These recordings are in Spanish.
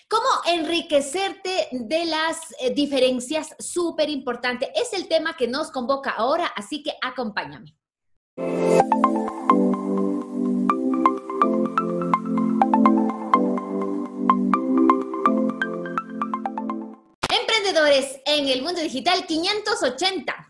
¿Cómo enriquecerte de las diferencias? Súper importante. Es el tema que nos convoca ahora, así que acompáñame. Emprendedores en el mundo digital 580.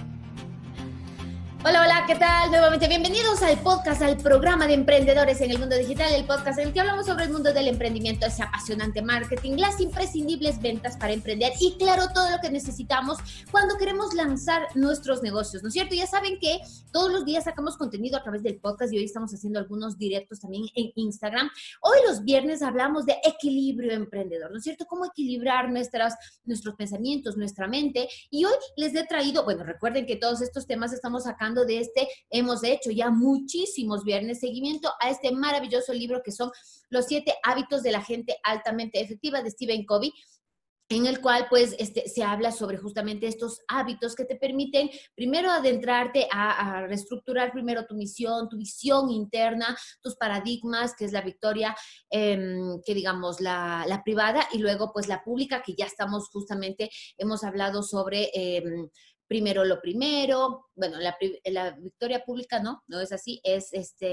Hola, hola, ¿qué tal? Nuevamente bienvenidos al podcast, al programa de Emprendedores en el mundo digital, el podcast en el que hablamos sobre el mundo del emprendimiento, ese apasionante marketing, las imprescindibles ventas para emprender y claro, todo lo que necesitamos cuando queremos lanzar nuestros negocios, ¿no es cierto? Ya saben que todos los días sacamos contenido a través del podcast y hoy estamos haciendo algunos directos también en Instagram. Hoy los viernes hablamos de equilibrio emprendedor, ¿no es cierto? Cómo equilibrar nuestros pensamientos, nuestra mente, y hoy les he traído, bueno, recuerden que todos estos temas estamos sacando hemos hecho ya muchísimos viernes seguimiento a este maravilloso libro que son Los 7 hábitos de la gente altamente efectiva de Stephen Covey, en el cual pues se habla sobre justamente estos hábitos que te permiten primero adentrarte a reestructurar primero tu misión, tu visión interna, tus paradigmas, que es la victoria, que digamos la privada, y luego pues la pública, que ya estamos justamente, hemos hablado sobre primero lo primero, bueno, la victoria pública no es así, es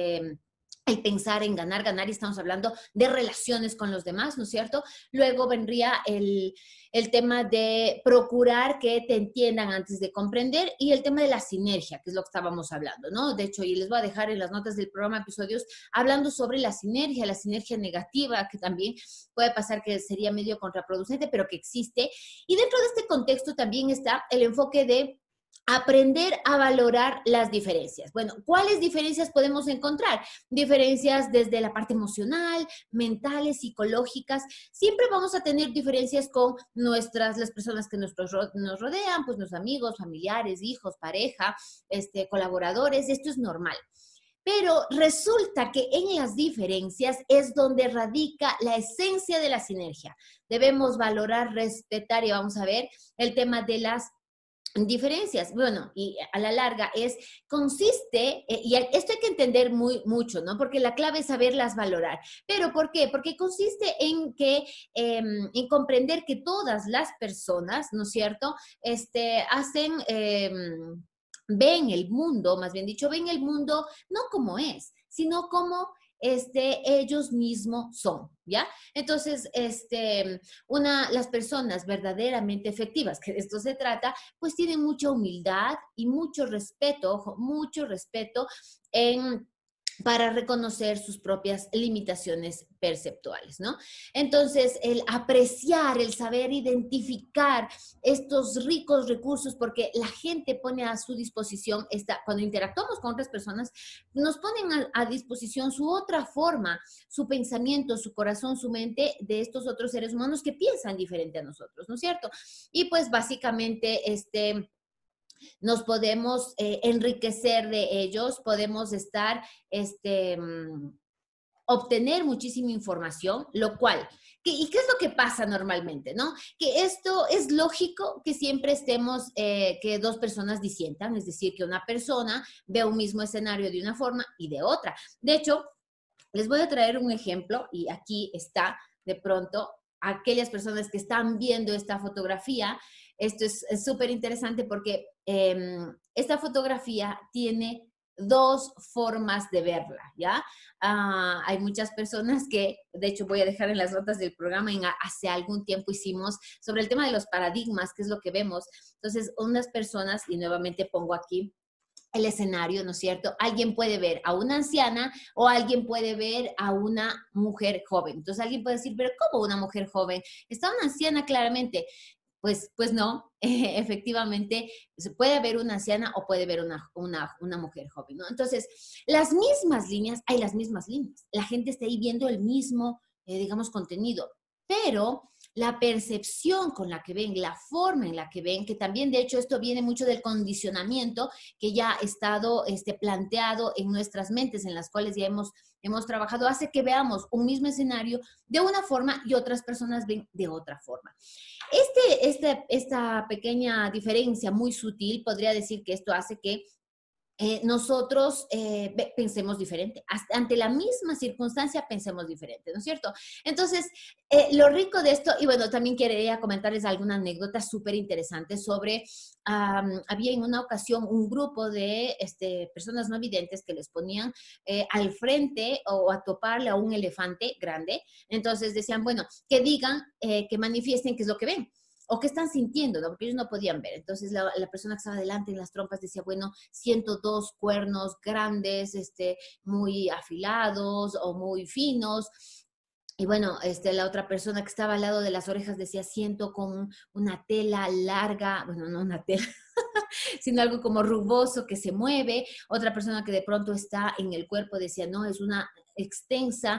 el pensar en ganar, ganar, y estamos hablando de relaciones con los demás, ¿no es cierto? Luego vendría el tema de procurar que te entiendan antes de comprender, y el tema de la sinergia, que es lo que estábamos hablando, ¿no? De hecho, y les voy a dejar en las notas del programa episodios hablando sobre la sinergia negativa, que también puede pasar que sería medio contraproducente, pero que existe. Y dentro de este contexto también está el enfoque de aprender a valorar las diferencias. Bueno, ¿cuáles diferencias podemos encontrar? Diferencias desde la parte emocional, mentales, psicológicas. Siempre vamos a tener diferencias con las personas que nos rodean, pues nuestros amigos, familiares, hijos, pareja, colaboradores. Esto es normal. Pero resulta que en las diferencias es donde radica la esencia de la sinergia. Debemos valorar, respetar, y vamos a ver el tema de las diferencias. Bueno, y a la larga consiste, y esto hay que entender mucho, ¿no? Porque la clave es saberlas valorar. ¿Pero por qué? Porque consiste en comprender que todas las personas, ¿no es cierto?, ven el mundo, más bien dicho, ven el mundo no como es, sino como ellos mismos son, ¿ya? Entonces, las personas verdaderamente efectivas, que de esto se trata, pues tienen mucha humildad y mucho respeto, ojo, mucho respeto para reconocer sus propias limitaciones perceptuales, ¿no? Entonces, el apreciar, el saber identificar estos ricos recursos, porque la gente pone a su disposición, cuando interactuamos con otras personas, nos ponen a disposición su otra forma, su pensamiento, su corazón, su mente, de estos otros seres humanos que piensan diferente a nosotros, ¿no es cierto? Y pues básicamente, nos podemos enriquecer de ellos, podemos obtener muchísima información, lo cual, ¿y qué es lo que pasa normalmente, no? Que esto es lógico que siempre que dos personas disientan, es decir, que una persona ve un mismo escenario de una forma y de otra. De hecho, les voy a traer un ejemplo, y aquí está, de pronto, aquellas personas que están viendo esta fotografía. Esto es súper interesante porque esta fotografía tiene dos formas de verla, ¿ya? Hay muchas personas que, de hecho, voy a dejar en las notas del programa, hace algún tiempo hicimos sobre el tema de los paradigmas, que es lo que vemos. Entonces, unas personas, y nuevamente pongo aquí el escenario, ¿no es cierto? Alguien puede ver a una anciana o alguien puede ver a una mujer joven. Entonces, alguien puede decir, pero ¿cómo una mujer joven? Está una anciana claramente. Pues no, efectivamente, puede haber una anciana o puede haber una mujer joven, ¿no? Entonces, hay las mismas líneas. La gente está ahí viendo el mismo, digamos, contenido, pero la percepción con la que ven, la forma en la que ven, que también, de hecho, esto viene mucho del condicionamiento que ya ha estado planteado en nuestras mentes, en las cuales ya hemos trabajado, hace que veamos un mismo escenario de una forma y otras personas ven de otra forma. Esta pequeña diferencia muy sutil, podría decir que esto hace que nosotros pensemos diferente. Ante la misma circunstancia pensemos diferente, ¿no es cierto? Entonces, lo rico de esto, y bueno, también quería comentarles alguna anécdota súper interesante sobre, había en una ocasión un grupo de personas no videntes que les ponían al frente o a toparle a un elefante grande. Entonces decían, bueno, que digan, que manifiesten qué es lo que ven o qué están sintiendo, ¿no? Porque ellos no podían ver. Entonces la persona que estaba delante en las trompas decía, bueno, siento dos cuernos grandes, muy afilados o muy finos. Y bueno, la otra persona que estaba al lado de las orejas decía, siento con una tela larga, bueno, no una tela, sino algo como rugoso que se mueve. Otra persona que de pronto está en el cuerpo decía, no, es una extensa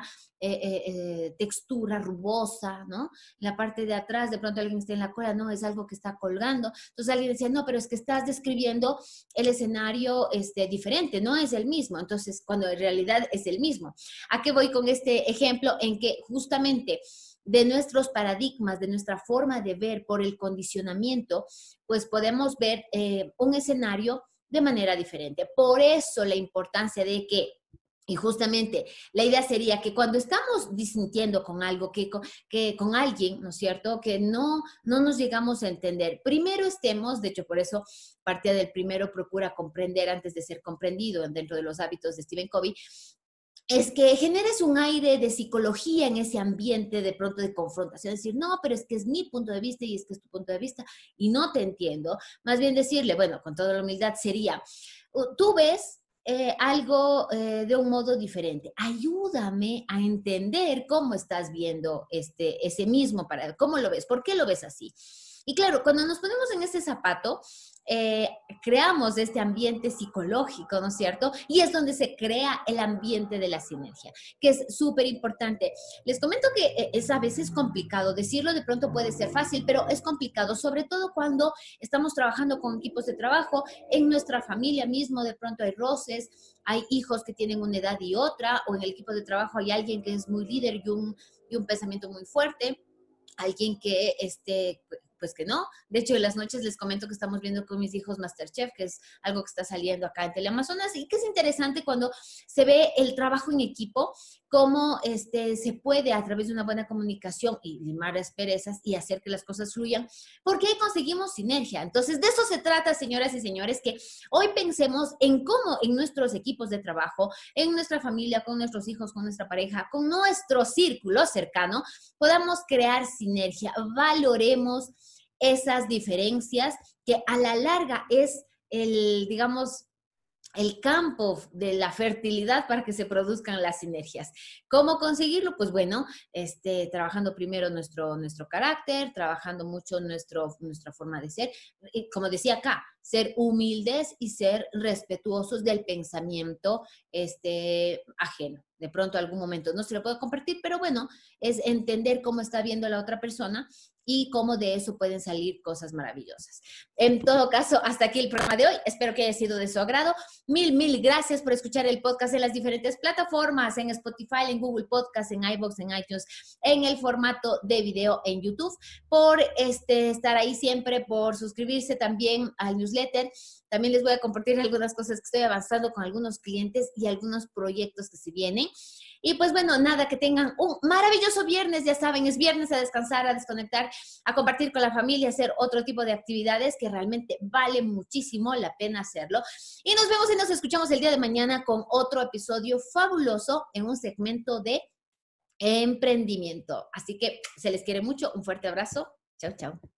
textura rugosa, ¿no? La parte de atrás, de pronto alguien está en la cola, no, es algo que está colgando. Entonces alguien decía, no, pero es que estás describiendo el escenario diferente, no es el mismo. Entonces, cuando en realidad es el mismo. ¿A qué voy con este ejemplo? En que justamente de nuestros paradigmas, de nuestra forma de ver por el condicionamiento, pues podemos ver un escenario de manera diferente. Por eso la importancia de que, y justamente la idea sería que cuando estamos disintiendo con algo, que con alguien, ¿no es cierto?, que no nos llegamos a entender, primero estemos, de hecho por eso partía del primero, procura comprender antes de ser comprendido dentro de los hábitos de Stephen Covey, es que generes un aire de psicología en ese ambiente de pronto de confrontación, decir, no, pero es que es mi punto de vista y es que es tu punto de vista y no te entiendo. Más bien decirle, bueno, con toda la humildad sería, tú ves algo de un modo diferente. Ayúdame a entender cómo estás viendo ese mismo para cómo lo ves, por qué lo ves así. Y claro, cuando nos ponemos en ese zapato, creamos este ambiente psicológico, ¿no es cierto? Y es donde se crea el ambiente de la sinergia, que es súper importante. Les comento que es a veces complicado, decirlo de pronto puede ser fácil, pero es complicado, sobre todo cuando estamos trabajando con equipos de trabajo, en nuestra familia mismo, de pronto hay roces, hay hijos que tienen una edad y otra, o en el equipo de trabajo hay alguien que es muy líder y un pensamiento muy fuerte, alguien que pues que no. De hecho, en las noches les comento que estamos viendo con mis hijos MasterChef, que es algo que está saliendo acá en Teleamazonas y que es interesante cuando se ve el trabajo en equipo, cómo se puede a través de una buena comunicación y limar asperezas y hacer que las cosas fluyan, porque ahí conseguimos sinergia. Entonces, de eso se trata, señoras y señores, que hoy pensemos en cómo en nuestros equipos de trabajo, en nuestra familia, con nuestros hijos, con nuestra pareja, con nuestro círculo cercano, podamos crear sinergia, valoremos esas diferencias que a la larga es digamos, el campo de la fertilidad para que se produzcan las sinergias. ¿Cómo conseguirlo? Pues bueno, trabajando primero nuestro carácter, trabajando mucho nuestra forma de ser. Y como decía acá, ser humildes y ser respetuosos del pensamiento ajeno. De pronto, algún momento no se lo puedo compartir, pero bueno, es entender cómo está viendo la otra persona y cómo de eso pueden salir cosas maravillosas. En todo caso, hasta aquí el programa de hoy. Espero que haya sido de su agrado. Mil gracias por escuchar el podcast en las diferentes plataformas, en Spotify, en Google Podcast, en iVoox, en iTunes, en el formato de video en YouTube, por estar ahí siempre, por suscribirse también al newsletter. También les voy a compartir algunas cosas que estoy avanzando con algunos clientes y algunos proyectos que se vienen. Y pues bueno, nada, que tengan un maravilloso viernes, ya saben, es viernes a descansar, a desconectar, a compartir con la familia, hacer otro tipo de actividades que realmente vale muchísimo la pena hacerlo. Y nos vemos y nos escuchamos el día de mañana con otro episodio fabuloso en un segmento de emprendimiento. Así que se les quiere mucho, un fuerte abrazo. Chao, chao.